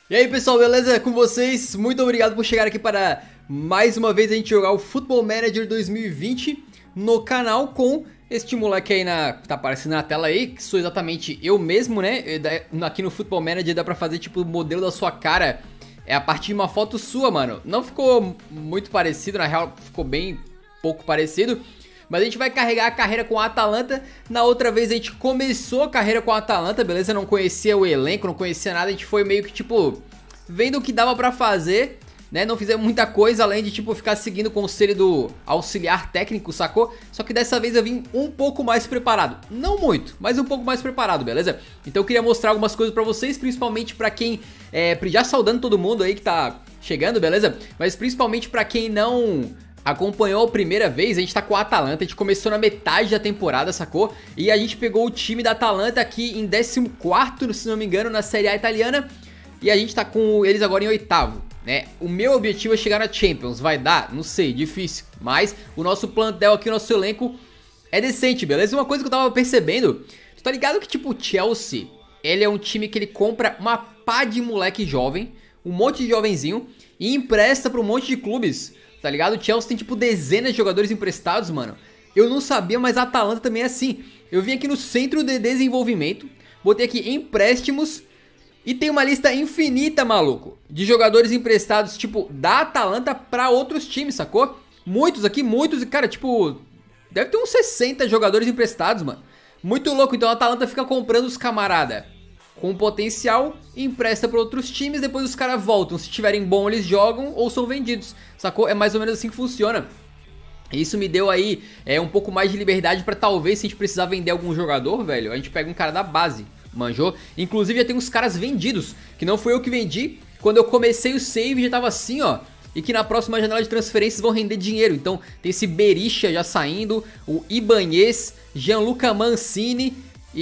E aí pessoal, beleza? Com vocês? Muito obrigado por chegar aqui para mais uma vez a gente jogar o Football Manager 2020 no canal com este moleque aí que tá aparecendo na tela aí, que sou exatamente eu mesmo, né? Aqui no Football Manager dá pra fazer tipo o modelo da sua cara a partir de uma foto sua, mano. Não ficou muito parecido, na real ficou bem pouco parecido. Mas a gente vai carregar a carreira com a Atalanta. Na outra vez a gente começou a carreira com a Atalanta, beleza? Não conhecia o elenco, não conhecia nada. A gente foi meio que, tipo, vendo o que dava pra fazer, né? Não fizemos muita coisa, além de, tipo, ficar seguindo o conselho do auxiliar técnico, sacou? Só que dessa vez eu vim um pouco mais preparado. Não muito, mas um pouco mais preparado, beleza? Então eu queria mostrar algumas coisas pra vocês, principalmente pra quem... já saudando todo mundo aí que tá chegando, beleza? Mas principalmente pra quem não... acompanhou a primeira vez, a gente tá com a Atalanta, a gente começou na metade da temporada, sacou? E a gente pegou o time da Atalanta aqui em 14º, se não me engano, na Série A italiana. E a gente tá com eles agora em 8º, né? O meu objetivo é chegar na Champions, vai dar? Não sei, difícil. Mas o nosso plantel aqui, o nosso elenco é decente, beleza? Uma coisa que eu tava percebendo, tu tá ligado que tipo o Chelsea, ele é um time que ele compra uma pá de moleque jovem, um monte de jovenzinho, e empresta pra um monte de clubes. Tá ligado? O Chelsea tem tipo dezenas de jogadores emprestados, mano. Eu não sabia, mas a Atalanta também é assim. Eu vim aqui no centro de desenvolvimento, botei aqui empréstimos e tem uma lista infinita, maluco, de jogadores emprestados, tipo, da Atalanta pra outros times, sacou? Muitos aqui, muitos, e cara, tipo, deve ter uns 60 jogadores emprestados, mano. Muito louco, então a Atalanta fica comprando os camarada com potencial, empresta para outros times, depois os caras voltam. Se tiverem bom, eles jogam ou são vendidos, sacou? É mais ou menos assim que funciona. Isso me deu aí um pouco mais de liberdade para talvez, se a gente precisar vender algum jogador, velho, a gente pega um cara da base, manjou? Inclusive já tem uns caras vendidos, que não fui eu que vendi. Quando eu comecei o save já tava assim, ó, e que na próxima janela de transferências vão render dinheiro. Então tem esse Berisha já saindo, o Ibanez, Gianluca Mancini...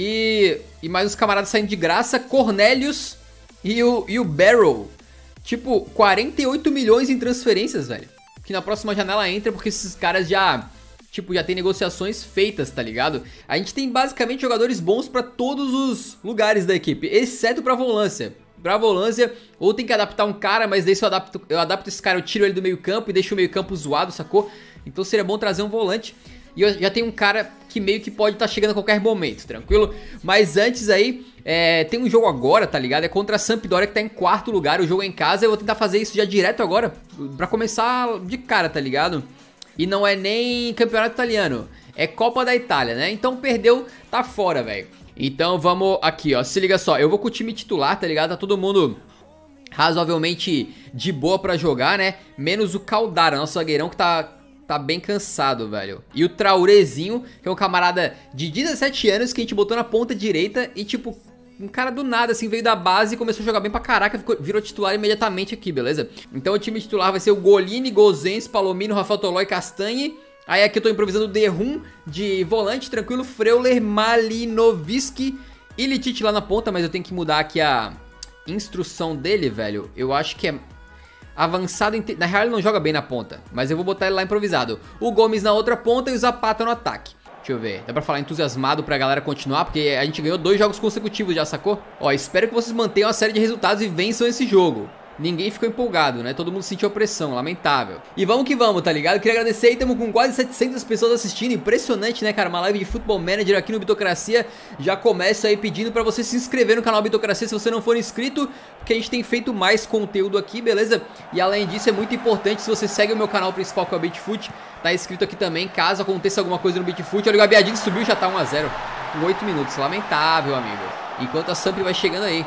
E mais uns camaradas saindo de graça, Cornelius e o Barrow. Tipo, 48 milhões em transferências, velho. Que na próxima janela entra porque esses caras já tem negociações feitas, tá ligado? A gente tem basicamente jogadores bons pra todos os lugares da equipe, exceto pra volância. Pra volância, ou tem que adaptar um cara, mas daí se eu adapto esse cara, eu tiro ele do meio campo e deixo o meio campo zoado, sacou? Então seria bom trazer um volante. E eu já tenho um cara que meio que pode estar chegando a qualquer momento, tranquilo? Mas antes aí, tem um jogo agora, tá ligado? É contra a Sampdoria que tá em 4º lugar, o jogo é em casa. Eu vou tentar fazer isso já direto agora, pra começar de cara, tá ligado? E não é nem campeonato italiano, é Copa da Itália, né? Então perdeu, tá fora, velho. Então vamos aqui, ó, se liga só, eu vou com o time titular, tá ligado? Tá todo mundo razoavelmente de boa pra jogar, né? Menos o Caldara, nosso zagueirão que tá bem cansado, velho. E o Traorezinho, que é um camarada de 17 anos que a gente botou na ponta direita e, tipo, um cara do nada, assim, veio da base e começou a jogar bem pra caraca, virou titular imediatamente aqui, beleza? Então o time titular vai ser o Golini, Gozens, Palomino, Rafael Tolói, Castanhe. Aí aqui eu tô improvisando o Derrum de volante, tranquilo, Freuler, Malinovski e Litite lá na ponta, mas eu tenho que mudar aqui a instrução dele, velho. Eu acho que é... avançado, na real ele não joga bem na ponta, mas eu vou botar ele lá improvisado. O Gomes na outra ponta e o Zapata no ataque. Deixa eu ver, dá pra falar entusiasmado pra galera continuar, porque a gente ganhou 2 jogos consecutivos já, sacou? Ó, espero que vocês mantenham a série de resultados e vençam esse jogo. Ninguém ficou empolgado, né? Todo mundo sentiu a pressão, lamentável. E vamos que vamos, tá ligado? Queria agradecer aí, estamos com quase 700 pessoas assistindo. Impressionante, né, cara? Uma live de Football Manager aqui no Bitocracia. Já começo aí pedindo pra você se inscrever no canal Bitocracia se você não for inscrito, porque a gente tem feito mais conteúdo aqui, beleza? E além disso, é muito importante se você segue o meu canal principal, que é o Bitfoot, tá inscrito aqui também, caso aconteça alguma coisa no Bitfoot. Olha, o Gabiadinho subiu, já tá 1 a 0 com 8 minutos. Lamentável, amigo. Enquanto a Samp vai chegando aí.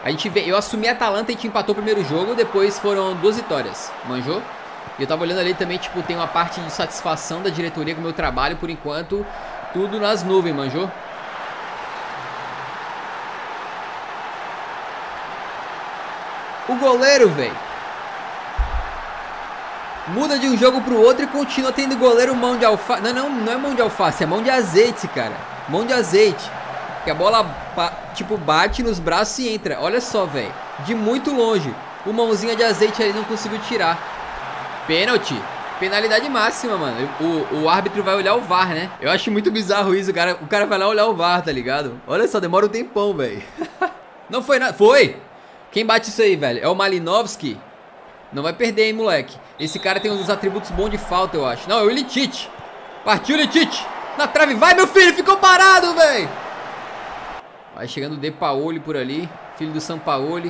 Eu assumi a Atalanta e a gente empatou o primeiro jogo, depois foram 2 vitórias, manjou? E eu tava olhando ali também, tipo, tem uma parte de satisfação da diretoria com o meu trabalho, por enquanto, tudo nas nuvens, manjou? O goleiro, velho, muda de um jogo pro outro e continua tendo goleiro mão de alface. Não é mão de alface, é mão de azeite, cara. Mão de azeite. Que a bola, tipo, bate nos braços e entra. Olha só, velho. De muito longe. O mãozinha de azeite ali não conseguiu tirar. Pênalti. Penalidade máxima, mano. O árbitro vai olhar o VAR, né? Eu acho muito bizarro isso. O cara vai lá olhar o VAR, tá ligado? Olha só, demora um tempão, velho. Não foi nada. Foi! Quem bate isso aí, velho? É o Malinovski? Não vai perder, hein, moleque. Esse cara tem uns atributos bons de falta, eu acho. Não, é o Ilicic. Partiu o Ilicic. Na trave, vai, meu filho. Ficou parado, velho. Vai chegando o De Paoli por ali. Filho do Sampaoli.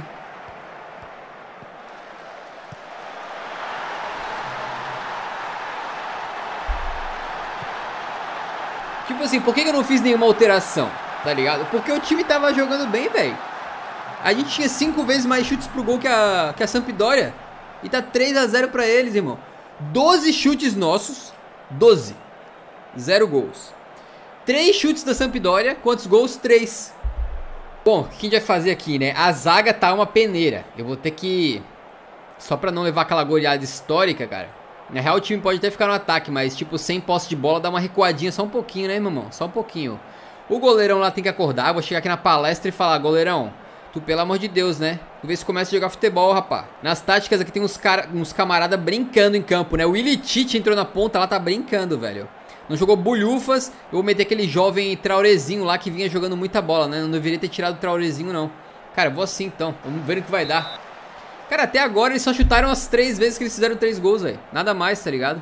Tipo assim, por que eu não fiz nenhuma alteração? Tá ligado? Porque o time tava jogando bem, velho. A gente tinha 5 vezes mais chutes pro gol que a Sampdoria. E tá 3-0 pra eles, irmão. 12 chutes nossos. 12. 0 gols. 3 chutes da Sampdoria. Quantos gols? 3. Bom, o que a gente vai fazer aqui, né? A zaga tá uma peneira. Eu vou ter que... Só pra não levar aquela goleada histórica, cara. Na real, o time pode até ficar no ataque, mas, tipo, sem posse de bola, dá uma recuadinha só um pouquinho, né, meu irmão? Só um pouquinho. O goleirão lá tem que acordar. Eu vou chegar aqui na palestra e falar, goleirão, tu, pelo amor de Deus, né? Tu vê se começa a jogar futebol, rapá. Nas táticas aqui tem uns camarada brincando em campo, né? O Ilicic entrou na ponta lá, tá brincando, velho. Não jogou bulhufas. Eu vou meter aquele jovem Traorezinho lá que vinha jogando muita bola, né? Não deveria ter tirado o Traorezinho, não. Cara, eu vou assim, então. Vamos ver o que vai dar. Cara, até agora eles só chutaram as 3 vezes que eles fizeram 3 gols, velho. Nada mais, tá ligado?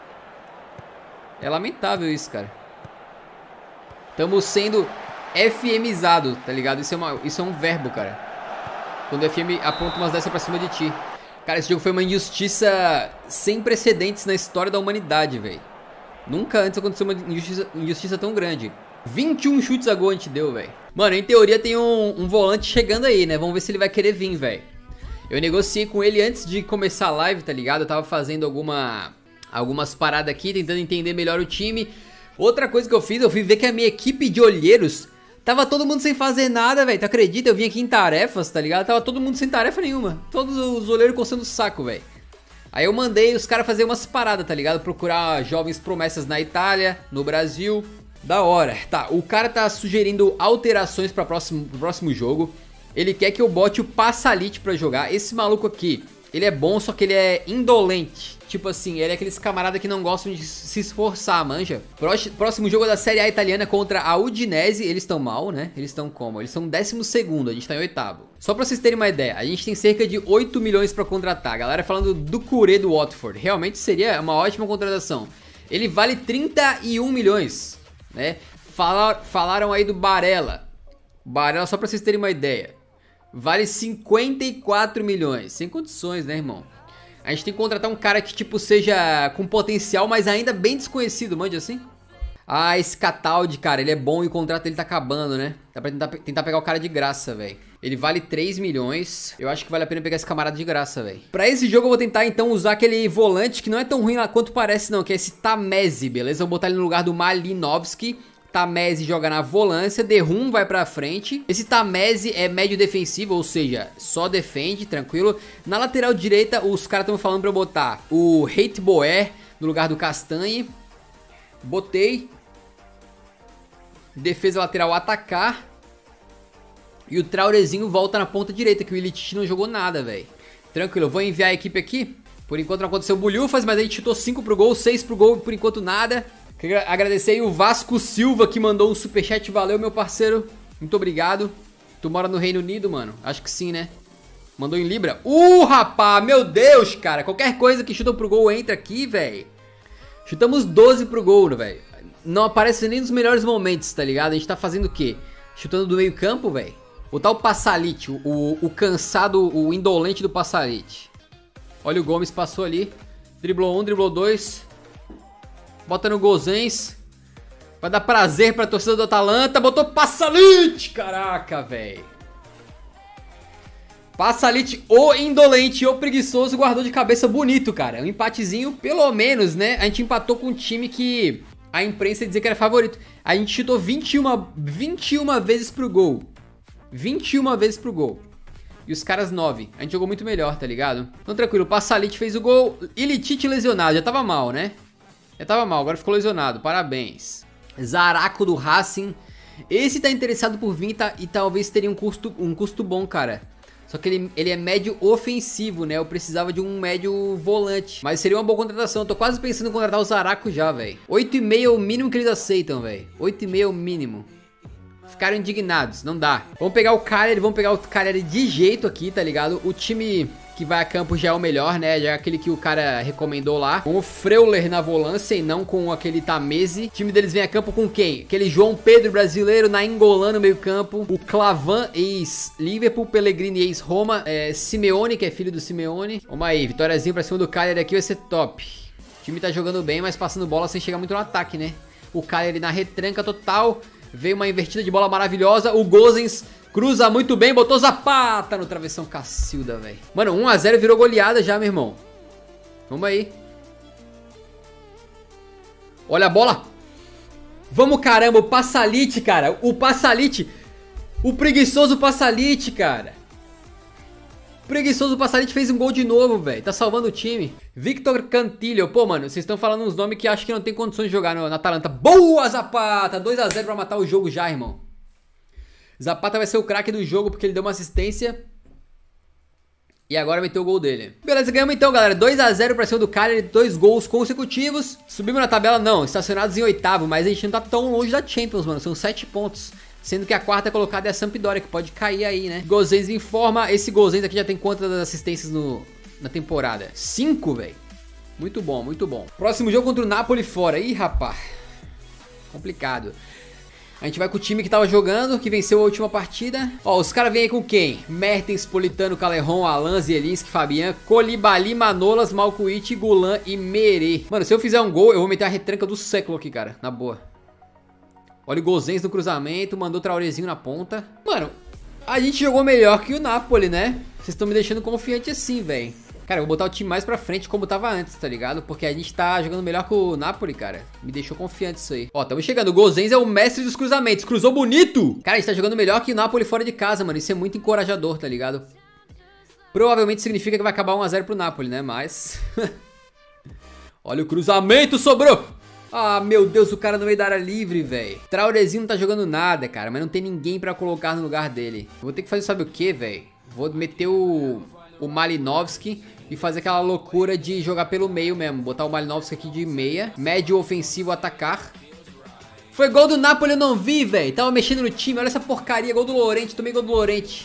É lamentável isso, cara. Estamos sendo FMizado, tá ligado? Isso é um verbo, cara. Quando o FM aponta umas dessas pra cima de ti. Cara, esse jogo foi uma injustiça sem precedentes na história da humanidade, velho. Nunca antes aconteceu uma injustiça tão grande. 21 chutes a gol a gente deu, velho. Mano, em teoria tem um volante chegando aí, né? Vamos ver se ele vai querer vir, velho. Eu negociei com ele antes de começar a live, tá ligado? Eu tava fazendo algumas paradas aqui, tentando entender melhor o time. Outra coisa que eu fui ver que a minha equipe de olheiros tava todo mundo sem fazer nada, velho. Tu acredita? Eu vim aqui em tarefas, tá ligado? Tava todo mundo sem tarefa nenhuma. Todos os olheiros coçando o saco, velho. Aí eu mandei os caras fazer umas paradas, tá ligado? Procurar jovens promessas na Itália, no Brasil. Da hora. Tá, o cara tá sugerindo alterações pro próximo jogo. Ele quer que eu bote o Passalit pra jogar. Esse maluco aqui, ele é bom, só que ele é indolente. Tipo assim, ele é aqueles camarada que não gostam de se esforçar, manja. Próximo jogo é da Série A italiana contra a Udinese. Eles estão mal, né? Eles estão como? Eles estão 12º, a gente tá em 8º. Só pra vocês terem uma ideia, a gente tem cerca de 8 milhões pra contratar. Galera falando do Curé do Watford. Realmente seria uma ótima contratação. Ele vale 31 milhões, né? Falaram aí do Barella. Barella, só pra vocês terem uma ideia, vale 54 milhões. Sem condições, né, irmão? A gente tem que contratar um cara que, tipo, seja com potencial, mas ainda bem desconhecido, manja assim? Ah, esse Cataldi, cara, ele é bom e o contrato dele tá acabando, né? Dá pra tentar pegar o cara de graça, velho. Ele vale 3 milhões. Eu acho que vale a pena pegar esse camarada de graça, velho. Pra esse jogo eu vou tentar, então, usar aquele volante que não é tão ruim lá quanto parece, não. Que é esse Tameze, beleza? Eu vou botar ele no lugar do Malinovski. Tameze joga na volância, Derrum vai pra frente. Esse Tameze é médio defensivo, ou seja, só defende, tranquilo. Na lateral direita, os caras estão falando pra eu botar o Heitboer no lugar do Castanhe. Botei. Defesa lateral atacar. E o Traorezinho volta na ponta direita, que o Ilicic não jogou nada, velho. Tranquilo, eu vou enviar a equipe aqui. Por enquanto não aconteceu bulhufas, mas a gente chutou 5 pro gol, 6 pro gol, por enquanto nada. Queria agradecer aí o Vasco Silva que mandou um superchat. Valeu, meu parceiro. Muito obrigado. Tu mora no Reino Unido, mano? Acho que sim, né? Mandou em Libra. Rapá, meu Deus, cara. Qualquer coisa que chuta pro gol entra aqui, velho. Chutamos 12 pro gol, velho. Não aparece nem nos melhores momentos, tá ligado? A gente tá fazendo o quê? Chutando do meio campo, velho. O tal Passalit, o cansado, o indolente do Passalit. Olha o Gomes, passou ali. Driblou 1, driblou 2. Bota no Gozens. Vai dar prazer pra torcida do Atalanta. Botou Passalit. Caraca, velho. Passalit, o indolente, o preguiçoso, guardou de cabeça bonito, cara. Um empatezinho, pelo menos, né? A gente empatou com um time que a imprensa dizia que era favorito. A gente chutou 21 vezes pro gol. 21 vezes pro gol. E os caras 9. A gente jogou muito melhor, tá ligado? Então tranquilo, o Passalit fez o gol. Ilicic lesionado, já tava mal, né? Já tava mal, agora ficou lesionado, parabéns. Zaraco do Racing. Esse tá interessado por vir e talvez teria um custo bom, cara. Só que ele é médio ofensivo, né? Eu precisava de um médio volante. Mas seria uma boa contratação. Eu tô quase pensando em contratar o Zaraco já, velho. 8,5 é o mínimo que eles aceitam, velho. 8,5 é o mínimo. ficaram indignados. Não dá. Vamos pegar o Cagliari de jeito aqui, tá ligado? O time que vai a campo já é o melhor, né? Já é aquele que o cara recomendou lá. Com o Freuler na volância e não com aquele Tamese. O time deles vem a campo com quem? Aquele João Pedro brasileiro, Nainggolan no meio campo. O Clavan, ex-Liverpool. Pellegrini, ex-Roma. Simeone, que é filho do Simeone. Vamos aí, vitóriazinha pra cima do Cagliari aqui vai ser top. O time tá jogando bem, mas passando bola sem chegar muito no ataque, né? O Cagliari na retranca total. Veio uma invertida de bola maravilhosa. O Gosens cruza muito bem, botou Zapata no travessão, Cacilda, velho. Mano, 1 a 0 virou goleada já, meu irmão. Vamos aí. Olha a bola. Vamos, caramba, o Passalit, cara. O Passalit. O preguiçoso Passalit, cara. O preguiçoso Passalit fez um gol de novo, velho. Tá salvando o time. Victor Cantillo. Pô, mano, vocês estão falando uns nomes que acho que não tem condições de jogar na Atalanta. Boa, Zapata. 2 a 0 pra matar o jogo já, irmão. Zapata vai ser o craque do jogo porque ele deu uma assistência. E agora meteu o gol dele. Beleza, ganhamos então, galera. 2 a 0 pra cima do Cagliari, 2 gols consecutivos. Subimos na tabela, não, estacionados em 8º, mas a gente não tá tão longe da Champions, mano. São 7 pontos. Sendo que a 4ª colocada é a Sampdoria, que pode cair aí, né? Gosens informa. Esse Gosens aqui já tem quantas assistências na temporada? 5, velho. Muito bom, muito bom. Próximo jogo contra o Napoli fora. Ih, rapaz. Complicado. A gente vai com o time que tava jogando, que venceu a última partida. Ó, os caras vêm aí com quem? Mertens, Politano, Calerron, Alan, Zielinski, Fabian, Koulibaly, Manolas, Malcuit, Gulan e Merê. Mano, se eu fizer um gol, eu vou meter a retranca do século aqui, cara. Na boa. Olha o Gosens no cruzamento, mandou o Traorezinho na ponta. Mano, a gente jogou melhor que o Napoli, né? Vocês estão me deixando confiante assim, velho. Cara, eu vou botar o time mais pra frente como tava antes, tá ligado? Porque a gente tá jogando melhor que o Napoli, cara. Me deixou confiante isso aí. Ó, tamo chegando. O Gosens é o mestre dos cruzamentos. Cruzou bonito! Cara, a gente tá jogando melhor que o Napoli fora de casa, mano. Isso é muito encorajador, tá ligado? Provavelmente significa que vai acabar 1 a 0 pro Napoli, né? Mas... Olha o cruzamento, sobrou! Ah, meu Deus, o cara no meio da área livre, velho. Traorezinho não tá jogando nada, cara. Mas não tem ninguém pra colocar no lugar dele. Eu vou ter que fazer sabe o que, velho? Vou meter o Malinovski e fazer aquela loucura de jogar pelo meio mesmo. Botar o Malinovski aqui de meia. Médio ofensivo atacar. Foi gol do Napoli, eu não vi, velho. Tava mexendo no time, olha essa porcaria. Gol do Llorente, tomei gol do Llorente.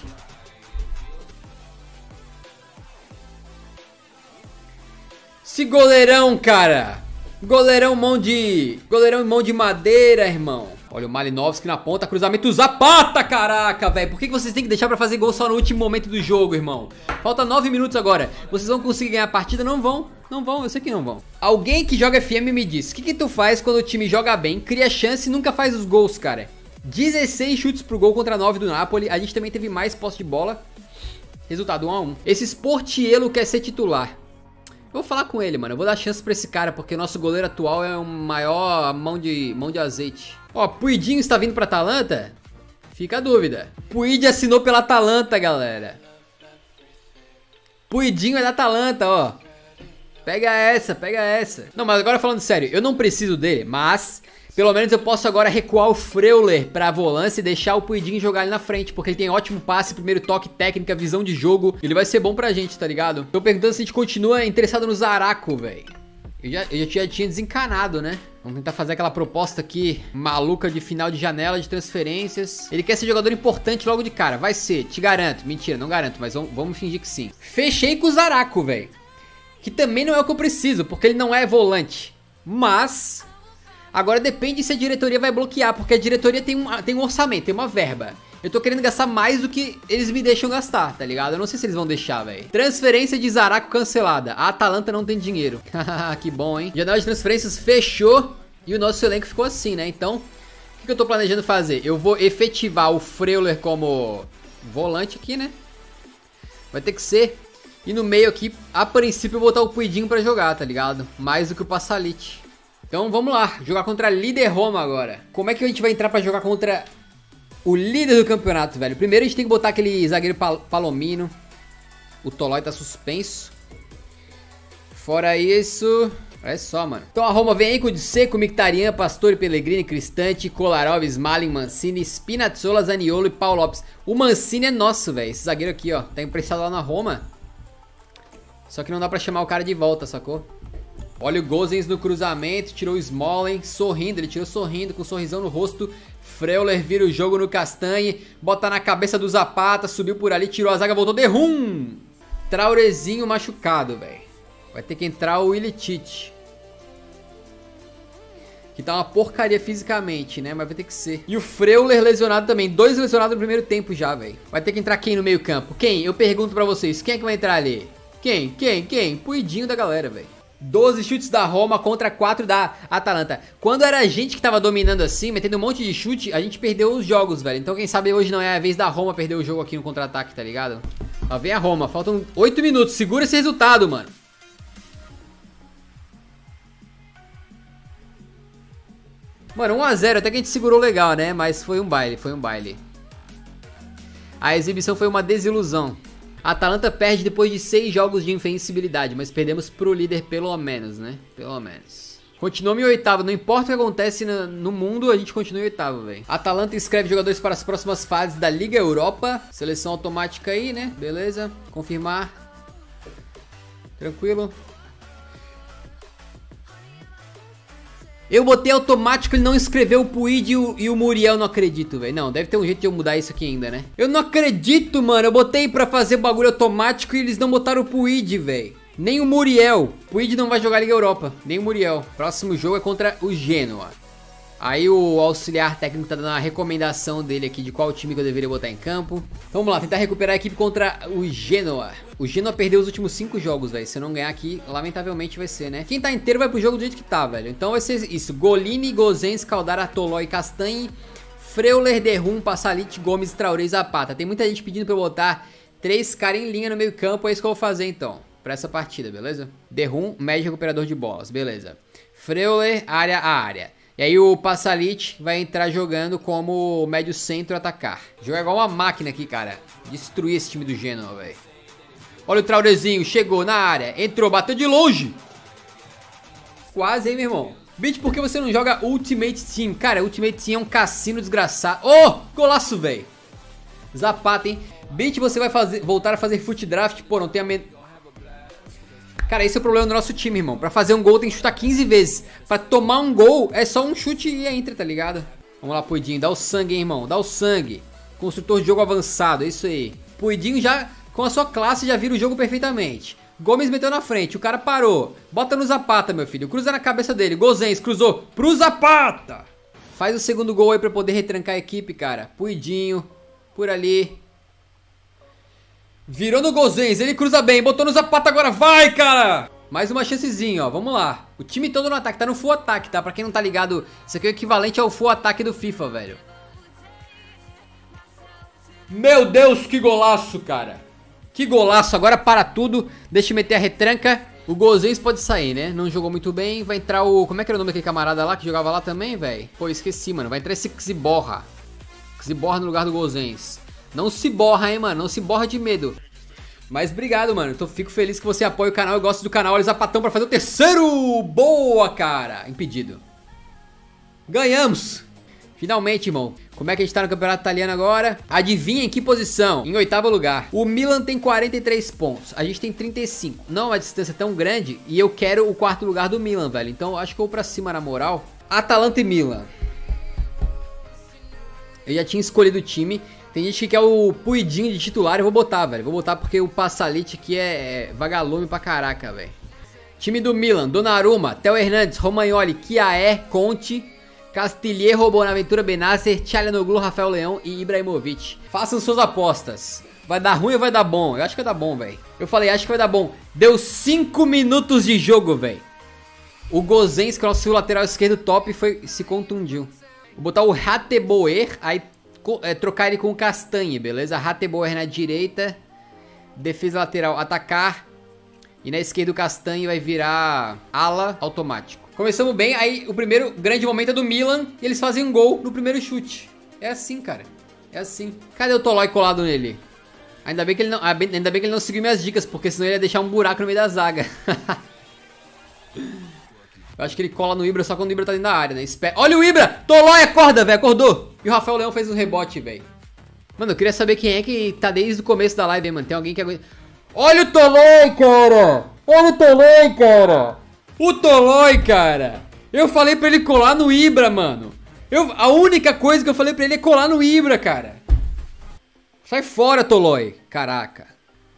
Esse goleirão, cara. Goleirão em mão de madeira, irmão. Olha o Malinovski na ponta, cruzamento Zapata, caraca, velho. Por que vocês têm que deixar pra fazer gol só no último momento do jogo, irmão? Falta 9 minutos agora. Vocês vão conseguir ganhar a partida? Não vão. Não vão, eu sei que não vão. Alguém que joga FM me diz, o que tu faz quando o time joga bem, cria chance e nunca faz os gols, cara? 16 chutes pro gol contra 9 do Napoli. A gente também teve mais posse de bola. Resultado 1 a 1. Esse Sportiello quer ser titular. Eu vou falar com ele, mano. Eu vou dar chance pra esse cara, porque o nosso goleiro atual é o maior mão de azeite. Ó, Puidinho está vindo pra Atalanta? Fica a dúvida. Puig assinou pela Atalanta, galera. Puidinho é da Atalanta, ó. Pega essa, pega essa. Não, mas agora falando sério, eu não preciso dele, mas... Pelo menos eu posso agora recuar o Freuler pra volância e deixar o Puidinho jogar ali na frente, porque ele tem ótimo passe, primeiro toque, técnica, visão de jogo. Ele vai ser bom pra gente, tá ligado? Tô perguntando se a gente continua interessado no Zaraco, velho. Eu já tinha desencanado, né? Vamos tentar fazer aquela proposta aqui maluca de final de janela de transferências. Ele quer ser jogador importante logo de cara. Vai ser, te garanto. Mentira, não garanto, mas vamos fingir que sim. Fechei com o Zaraco, velho. Que também não é o que eu preciso, porque ele não é volante. Mas... Agora depende se a diretoria vai bloquear, porque a diretoria tem um orçamento, tem uma verba. Eu tô querendo gastar mais do que eles me deixam gastar, tá ligado? Eu não sei se eles vão deixar, velho. Transferência de Zaraco cancelada. A Atalanta não tem dinheiro. Que bom, hein? Janela de transferências fechou e o nosso elenco ficou assim, né? Então, o que eu tô planejando fazer? Eu vou efetivar o Freuler como volante aqui, né? Vai ter que ser. E no meio aqui, a princípio, eu vou botar o Puidinho pra jogar, tá ligado? Mais do que o Passalit. Então vamos lá, jogar contra a líder Roma agora. Como é que a gente vai entrar pra jogar contra o líder do campeonato, velho? Primeiro a gente tem que botar aquele zagueiro Palomino. O Tolói tá suspenso. Fora isso... Olha só, mano. Então a Roma vem aí com o Dzeko, Mkhitaryan, Pastore, Pellegrini, Cristante, Kolarov, Smalling, Mancini, Spinazzola, Zaniolo e Paulo Lopes. O Mancini é nosso, velho. Esse zagueiro aqui, ó, tá emprestado lá na Roma. Só que não dá pra chamar o cara de volta, sacou? Olha o Gosens no cruzamento, tirou o Smalling, sorrindo, ele tirou sorrindo, com um sorrisão no rosto. Freuler vira o jogo no Castanhe, bota na cabeça do Zapata, subiu por ali, tirou a zaga, voltou, derrum! Traurezinho machucado, velho. Vai ter que entrar o Ilicic. Que tá uma porcaria fisicamente, né? Mas vai ter que ser. E o Freuler lesionado também. 2 lesionados no primeiro tempo já, velho. Vai ter que entrar quem no meio campo? Quem? Eu pergunto pra vocês. Quem é que vai entrar ali? Quem? Puidinho da galera, velho. 12 chutes da Roma contra 4 da Atalanta. Quando era a gente que tava dominando assim, metendo um monte de chute, a gente perdeu os jogos, velho. Então quem sabe hoje não é a vez da Roma perder o jogo aqui no contra-ataque, tá ligado? Lá vem a Roma. Faltam 8 minutos. Segura esse resultado, mano. Mano, 1 a 0, até que a gente segurou legal, né? Mas foi um baile, A exibição foi uma desilusão. A Atalanta perde depois de 6 jogos de invencibilidade, mas perdemos pro líder pelo menos, né? Pelo menos. Continuamos em oitavo, não importa o que acontece no mundo, a gente continua em oitavo, velho. Atalanta inscreve jogadores para as próximas fases da Liga Europa. Seleção automática aí, né? Beleza, confirmar. Tranquilo. Eu botei automático, ele não escreveu o Puig e o Muriel, não acredito, velho. Não, deve ter um jeito de eu mudar isso aqui ainda, né? Eu não acredito, mano. Eu botei pra fazer o bagulho automático e eles não botaram o Puig, velho. Nem o Muriel. Puig não vai jogar Liga Europa, nem o Muriel. Próximo jogo é contra o Genoa. Aí o auxiliar técnico tá dando a recomendação dele aqui de qual time que eu deveria botar em campo. Então vamos lá, tentar recuperar a equipe contra o Genoa. O Genoa perdeu os últimos 5 jogos, velho. Se eu não ganhar aqui, lamentavelmente vai ser, né? Quem tá inteiro vai pro jogo do jeito que tá, velho. Então vai ser isso. Golini, Gosens, Caldara, Tolói, Castanhe, Freuler, Derrum, Passalit, Gomes, Traoré e Zapata. Tem muita gente pedindo pra eu botar 3 caras em linha no meio campo. É isso que eu vou fazer, então, pra essa partida, beleza? Derrum, médio recuperador de bolas, beleza. Freuler, área a área. E aí o Passalit vai entrar jogando como médio centro atacar. Joga igual uma máquina aqui, cara. Destruir esse time do Genoa, velho. Olha o Traurezinho, chegou na área, entrou, bateu de longe. Quase, hein, meu irmão. Bitch, por que você não joga Ultimate Team? Cara, Ultimate Team é um cassino desgraçado. Oh, golaço, velho. Zapata, hein. Bitch, você vai voltar a fazer foot draft? Pô, não tem a... Cara, esse é o problema do nosso time, irmão. Pra fazer um gol tem que chutar 15 vezes. Pra tomar um gol é só um chute e entra, tá ligado? Vamos lá, Puidinho. Dá o sangue, hein, irmão. Dá o sangue. Construtor de jogo avançado, é isso aí. Puidinho já, com a sua classe, já vira o jogo perfeitamente. Gomes meteu na frente, o cara parou. Bota no Zapata, meu filho. Cruza na cabeça dele. Gosens cruzou pro Zapata. Faz o segundo gol aí pra poder retrancar a equipe, cara. Puidinho. Por ali. Virou no Gosens, ele cruza bem, botou no Zapata agora, vai, cara! Mais uma chancezinha, ó, vamos lá. O time todo no ataque, tá no full ataque, tá? Pra quem não tá ligado, isso aqui é o equivalente ao full ataque do FIFA, velho. Meu Deus, que golaço, cara. Que golaço, agora para tudo, deixa eu meter a retranca. O Gosens pode sair, né? Não jogou muito bem, vai entrar o... Como é que era o nome daquele camarada lá que jogava lá também, velho? Pô, esqueci, mano, vai entrar esse Xiborra. Xiborra no lugar do Gosens. Não se borra, hein, mano. Não se borra de medo. Mas obrigado, mano. Fico feliz que você apoia o canal. Eu gosto do canal. Olha o Zapatão pra fazer o terceiro. Boa, cara. Impedido. Ganhamos. Finalmente, irmão. Como é que a gente tá no campeonato italiano agora? Adivinha em que posição? Em 8º lugar. O Milan tem 43 pontos. A gente tem 35. Não é uma distância tão grande. E eu quero o 4º lugar do Milan, velho. Então acho que eu vou pra cima na moral. Atalanta e Milan. Eu já tinha escolhido o time. Tem gente que quer o Puidinho de titular, eu vou botar, velho. Vou botar porque o Passalit aqui é vagalume pra caraca, velho. Time do Milan, Donnarumma, Theo Hernandes, Romagnoli, Kjaer, Conte, Castillejo, Bonaventura, Benasser, Çalhanoğlu, Rafael Leão e Ibrahimovic. Façam suas apostas. Vai dar ruim ou vai dar bom? Eu acho que vai dar bom, velho. Eu falei, acho que vai dar bom. Deu 5 minutos de jogo, velho. O Gosens, que é o nosso lateral esquerdo top, se contundiu. Vou botar o Hateboer, aí trocar ele com o Castanhe, beleza? Hateboer na direita, defesa lateral atacar, e na esquerda o Castanhe vai virar ala automático. Começamos bem, aí o primeiro grande momento é do Milan, e eles fazem um gol no primeiro chute. É assim, cara, é assim. Cadê o Tolói colado nele? Ainda bem que ele não seguiu minhas dicas, porque senão ele ia deixar um buraco no meio da zaga. Eu acho que ele cola no Ibra só quando o Ibra tá dentro da área, né? Olha o Ibra! Tolói, acorda, velho, acordou! E o Rafael Leão fez um rebote, velho. Mano, eu queria saber quem é que tá desde o começo da live, hein, mano. Tem alguém que aguenta... Olha o Tolói, cara! Olha o Tolói, cara! O Tolói, cara. Eu falei pra ele colar no Ibra, mano. A única coisa que eu falei pra ele é colar no Ibra, cara. Sai fora, Tolói. Caraca.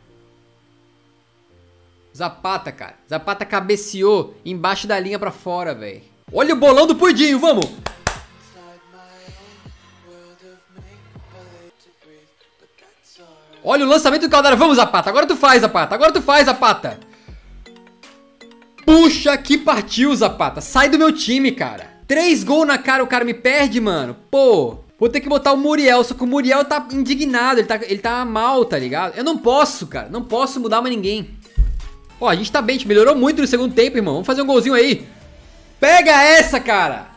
Zapata, cara. Zapata cabeceou embaixo da linha pra fora, velho. Olha o bolão do Pudinho, vamos. Olha o lançamento do Caldara. Vamos, Zapata. Agora tu faz, Zapata. Agora tu faz, Zapata. Puxa que partiu, Zapata. Sai do meu time, cara. 3 gols na cara, o cara me perde, mano. Pô. Vou ter que botar o Muriel, só que o Muriel tá indignado. Ele tá mal, tá ligado? Eu não posso, cara. Não posso mudar mais ninguém. Ó, a gente tá bem. A gente melhorou muito no segundo tempo, irmão. Vamos fazer um golzinho aí. Pega essa, cara.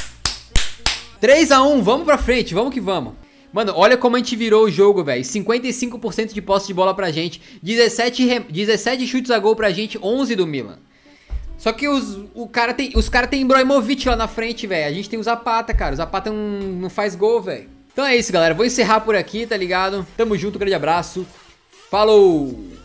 3-1. Vamos pra frente. Vamos que vamos. Mano, olha como a gente virou o jogo, velho. 55% de posse de bola pra gente. 17 chutes a gol pra gente. 11 do Milan. Só que os cara tem Ibrahimovic lá na frente, velho. A gente tem o Zapata, cara. O Zapata não faz gol, velho. Então é isso, galera. Vou encerrar por aqui, tá ligado? Tamo junto, grande abraço. Falou!